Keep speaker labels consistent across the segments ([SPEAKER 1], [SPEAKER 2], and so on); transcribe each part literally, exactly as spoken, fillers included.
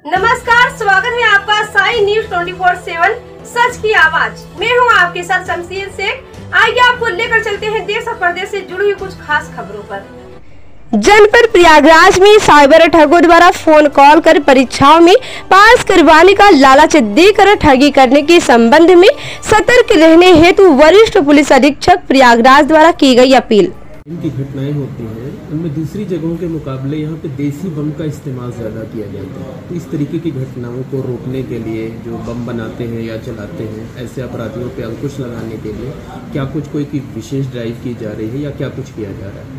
[SPEAKER 1] नमस्कार, स्वागत है आपका साई न्यूज चौबीस सात सच की आवाज। मैं हूं आपके साथ शमशीर शेख। आइए आपको लेकर चलते हैं देश और प्रदेश से जुड़ी हुई कुछ खास खबरों पर। जनपद प्रयागराज में साइबर ठगों द्वारा फोन कॉल कर परीक्षाओं में पास करवाने का लालच देकर ठगी करने के संबंध में सतर्क रहने हेतु वरिष्ठ पुलिस अधीक्षक प्रयागराज द्वारा की गई अपील।
[SPEAKER 2] इनकी घटनाएं होती हैं उनमें दूसरी जगहों के मुकाबले यहाँ पे देसी बम का इस्तेमाल ज़्यादा किया जाता है। तो इस तरीके की घटनाओं को रोकने के लिए जो बम बनाते हैं या चलाते हैं, ऐसे अपराधियों पे अंकुश लगाने के लिए क्या कुछ कोई की विशेष ड्राइव की जा रही है या क्या कुछ किया जा रहा है?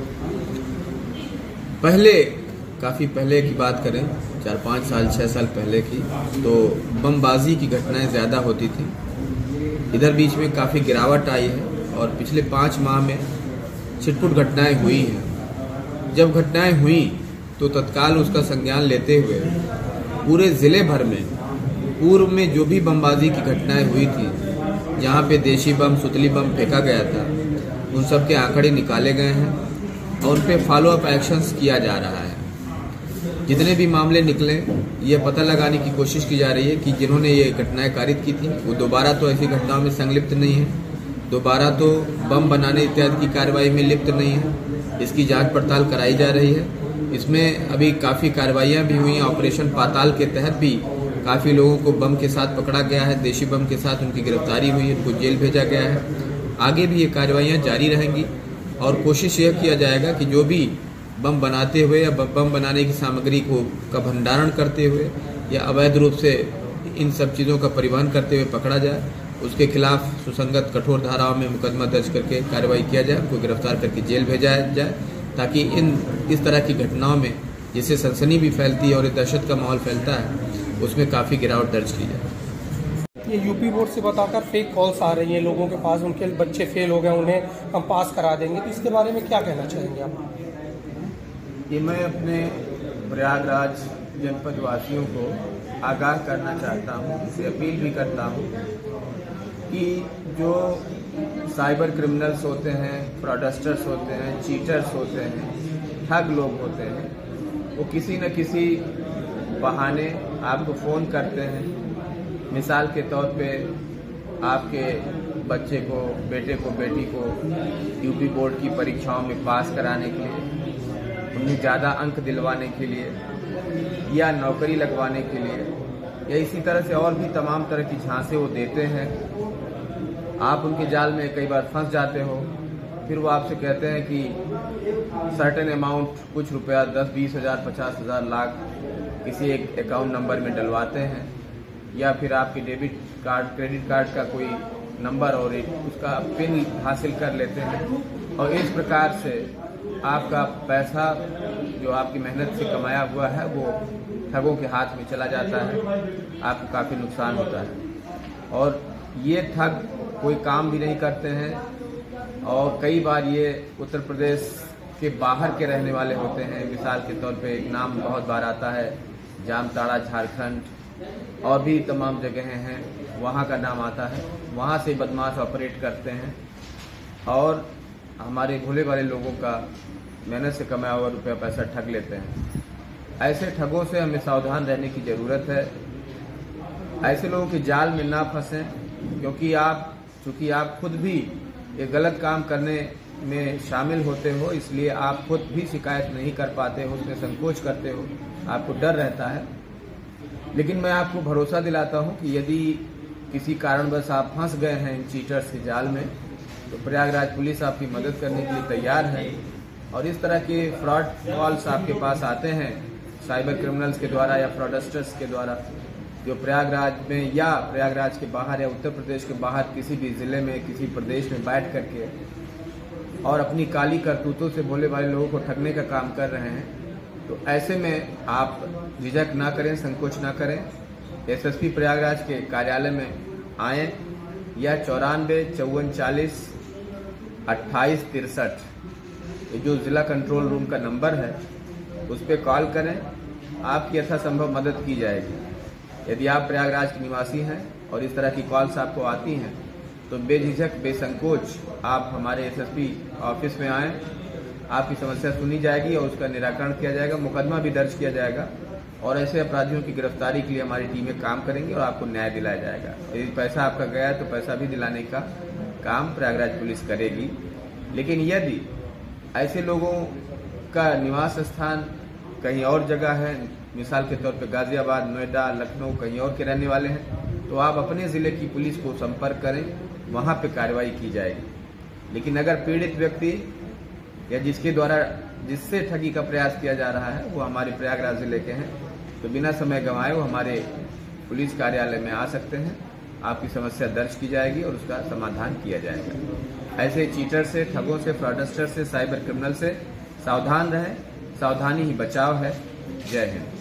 [SPEAKER 3] पहले काफ़ी पहले की बात करें, चार पाँच साल छः साल पहले की, तो बमबाजी की घटनाएँ ज़्यादा होती थी। इधर बीच में काफ़ी गिरावट आई है और पिछले पाँच माह में छिटपुट घटनाएं हुई हैं। जब घटनाएं हुई तो तत्काल उसका संज्ञान लेते हुए पूरे ज़िले भर में पूर्व में जो भी बमबाजी की घटनाएं हुई थी, जहां पे देशी बम सुतली बम फेंका गया था, उन सब के आंकड़े निकाले गए हैं और उन पे फॉलो अप एक्शंस किया जा रहा है। जितने भी मामले निकले, ये पता लगाने की कोशिश की जा रही है कि जिन्होंने ये घटनाएं कारित की थी वो दोबारा तो ऐसी घटनाओं में संलिप्त नहीं है, दोबारा तो बम बनाने इत्यादि की कार्रवाई में लिप्त नहीं है। इसकी जांच पड़ताल कराई जा रही है। इसमें अभी काफ़ी कार्रवाइयाँ भी हुई हैं। ऑपरेशन पाताल के तहत भी काफ़ी लोगों को बम के साथ पकड़ा गया है, देशी बम के साथ उनकी गिरफ्तारी हुई है, उनको जेल भेजा गया है। आगे भी ये कार्रवाइयाँ जारी रहेंगी और कोशिश यह किया जाएगा कि जो भी बम बनाते हुए या बम बनाने की सामग्री को का भंडारण करते हुए या अवैध रूप से इन सब चीज़ों का परिवहन करते हुए पकड़ा जाए, उसके खिलाफ सुसंगत कठोर धाराओं में मुकदमा दर्ज करके कार्रवाई किया जाए, उनको गिरफ्तार करके जेल भेजा जाए, ताकि इन इस तरह की घटनाओं में जिससे सनसनी भी फैलती है और दहशत का माहौल फैलता है, उसमें काफ़ी गिरावट दर्ज की जाए।
[SPEAKER 4] ये यूपी बोर्ड से बताकर फेक कॉल्स आ रही हैं लोगों के पास, उनके बच्चे फेल हो गए, उन्हें हम पास करा देंगे, तो इसके बारे में क्या कहना चाहेंगे आप?
[SPEAKER 3] ये मैं अपने प्रयागराज जनपद वासियों को आगाह करना चाहता हूँ, इसे अपील भी करता हूँ कि जो साइबर क्रिमिनल्स होते हैं, फ्रॉडस्टर्स होते हैं, चीटर्स होते हैं, ठग लोग होते हैं, वो किसी न किसी बहाने आपको फ़ोन करते हैं। मिसाल के तौर पे आपके बच्चे को, बेटे को, बेटी को यूपी बोर्ड की परीक्षाओं में पास कराने के लिए, उन्हें ज़्यादा अंक दिलवाने के लिए या नौकरी लगवाने के लिए या इसी तरह से और भी तमाम तरह की झांसे वो देते हैं। आप उनके जाल में कई बार फंस जाते हो। फिर वो आपसे कहते हैं कि सर्टेन अमाउंट, कुछ रुपया, दस बीस हज़ार पचास हज़ार लाख किसी एक अकाउंट नंबर में डलवाते हैं या फिर आपके डेबिट कार्ड, क्रेडिट कार्ड का कोई नंबर और एक उसका पिन हासिल कर लेते हैं और इस प्रकार से आपका पैसा जो आपकी मेहनत से कमाया हुआ है वो ठगों के हाथ में चला जाता है, आपको काफ़ी नुकसान होता है। और ये ठग कोई काम भी नहीं करते हैं और कई बार ये उत्तर प्रदेश के बाहर के रहने वाले होते हैं। मिसाल के तौर पे एक नाम बहुत बार आता है, जामताड़ा झारखंड, और भी तमाम जगहें हैं, वहाँ का नाम आता है। वहाँ से बदमाश ऑपरेट करते हैं और हमारे भोले वाले लोगों का मेहनत से कमाया हुआ रुपया पैसा ठग लेते हैं। ऐसे ठगों से हमें सावधान रहने की ज़रूरत है। ऐसे लोगों के जाल में ना फंसें, क्योंकि आप चूँकि आप खुद भी ये गलत काम करने में शामिल होते हो, इसलिए आप खुद भी शिकायत नहीं कर पाते हो, उसमें संकोच करते हो, आपको डर रहता है। लेकिन मैं आपको भरोसा दिलाता हूँ कि यदि किसी कारणवश आप फंस गए हैं इन चीटर्स के जाल में, तो प्रयागराज पुलिस आपकी मदद करने के लिए तैयार है। और इस तरह के फ्रॉड कॉल्स आपके पास आते हैं साइबर क्रिमिनल्स के द्वारा या फ्रॉडस्टर्स के द्वारा, जो प्रयागराज में या प्रयागराज के बाहर या उत्तर प्रदेश के बाहर किसी भी ज़िले में, किसी प्रदेश में बैठ करके और अपनी काली करतूतों से भोले भाले लोगों को ठगने का काम कर रहे हैं। तो ऐसे में आप झिझक ना करें, संकोच ना करें, एसएसपी प्रयागराज के कार्यालय में आएँ या चौरानवे चौवन चालीस अट्ठाईस तिरसठ, ये जो ज़िला कंट्रोल रूम का नंबर है, उस पर कॉल करें, आपकी यथासंभव मदद की जाएगी। यदि आप प्रयागराज के निवासी हैं और इस तरह की कॉल्स आपको आती हैं, तो बेझिझक, बेसंकोच आप हमारे एसएसपी ऑफिस में आएँ, आपकी समस्या सुनी जाएगी और उसका निराकरण किया जाएगा, मुकदमा भी दर्ज किया जाएगा और ऐसे अपराधियों की गिरफ्तारी के लिए हमारी टीमें काम करेंगी और आपको न्याय दिलाया जाएगा। यदि पैसा आपका गया है तो पैसा भी दिलाने का काम प्रयागराज पुलिस करेगी। लेकिन यदि ऐसे लोगों का निवास स्थान कहीं और जगह है, मिसाल के तौर पे गाजियाबाद, नोएडा, लखनऊ, कहीं और के रहने वाले हैं, तो आप अपने जिले की पुलिस को संपर्क करें, वहां पे कार्रवाई की जाएगी। लेकिन अगर पीड़ित व्यक्ति या जिसके द्वारा जिससे ठगी का प्रयास किया जा रहा है वो हमारे प्रयागराज जिले के हैं, तो बिना समय गंवाए वो हमारे पुलिस कार्यालय में आ सकते हैं। आपकी समस्या दर्ज की जाएगी और उसका समाधान किया जाएगा। ऐसे चीटर से, ठगों से, फ्रॉडस्टर से, साइबर क्रिमिनल से सावधान रहें। सावधानी ही बचाव है। जय हिंद।